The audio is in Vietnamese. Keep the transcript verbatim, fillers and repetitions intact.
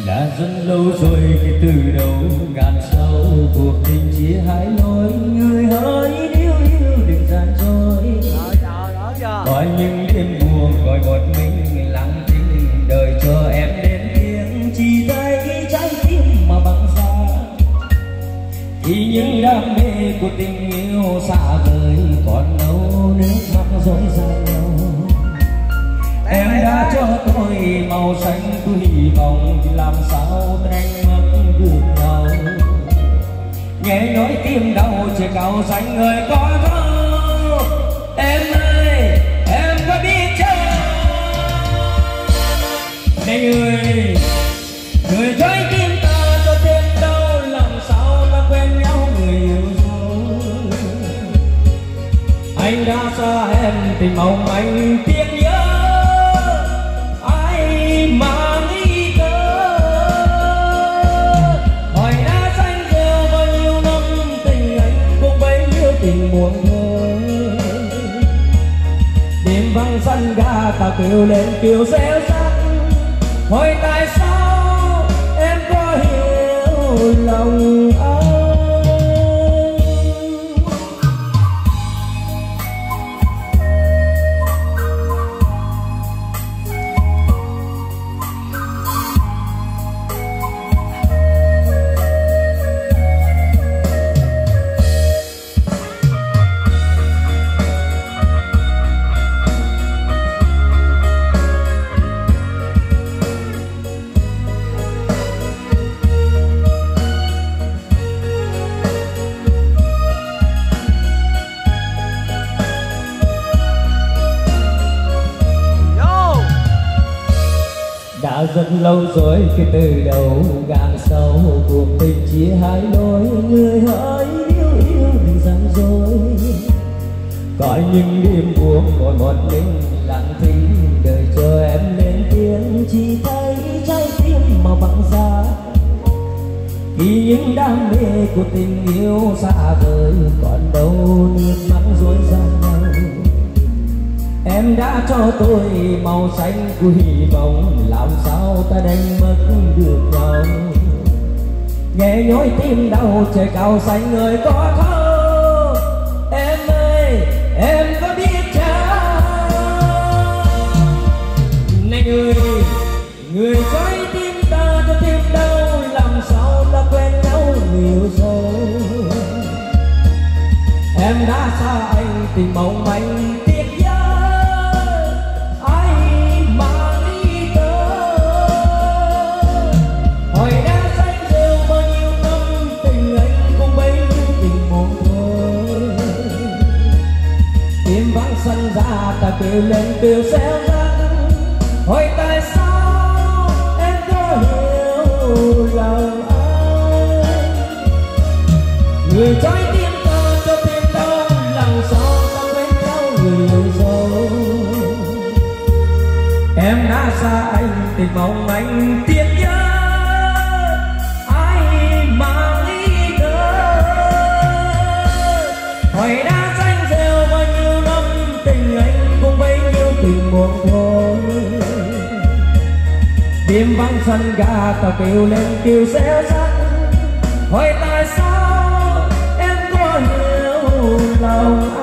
đã rất lâu rồi kể từ đầu ngàn sâu cuộc tình chia hai lối, người hỡi yêu yêu đừng gian dối. Có những đêm buồn gọi một mình lặng thinh đời cho em đến tiếng, chỉ thấy trái tim mà bằng xa. Thì những đam mê của tình yêu xa vời còn đâu nước mắt dối gian nhau. Em đã cho tôi màu xanh của hy vọng, làm sao ta đánh mất được nhau. Nghe nói tim đau trời cao xanh người có thâu. Em ơi em có biết chưa, này người người trái tim ta cho thêm đau, làm sao ta quen nhau người yêu dấu. Anh đã xa em tình mong anh tiếc nhớ, mà nghĩ cơ hỏi đã xanh rêu bao nhiêu năm tình anh cũng bấy nhiêu tình buồn thơ. Đêm vắng sân ga ta kêu lên kêu réo rắt, hỏi tại sao em có hiểu lòng anh. Đã rất lâu rồi kể từ đầu gạn sâu cuộc tình chia hai lối, người hỡi yêu yêu đừng gian dối. Có những đêm buồn ngồi một mình lặng thinh đời cho em lên tiếng, chỉ thấy trái tim mà bằng giá. Khi những đam mê của tình yêu xa vời còn đâu nước mắt dối gian nhau. Em đã cho tôi màu xanh của hy vọng, làm sao ta đánh mất được nhau. Nghe nhói tim đau trời cao xanh người có thâu. Em ơi em có biết chăng, này người người trái tim ta cho thêm đau, làm sao ta quen nhau nhiều rồi. Em đã xa anh tình mong manh tiếc nhớ, sân ra ta kêu lên kêu réo rắt, hỏi tại sao em có hiểu lòng anh. Người trái tim ta cho tim đau, làm sao ta quen nhau người yêu dấu. Em đã xa anh tình mong anh tiếc nhớ, ai mà nghĩ cơ hỏi đã tình buồn thôi. Đêm vắng sân ga ta kêu lên kêu réo rắt, hỏi tại sao em có hiểu lòng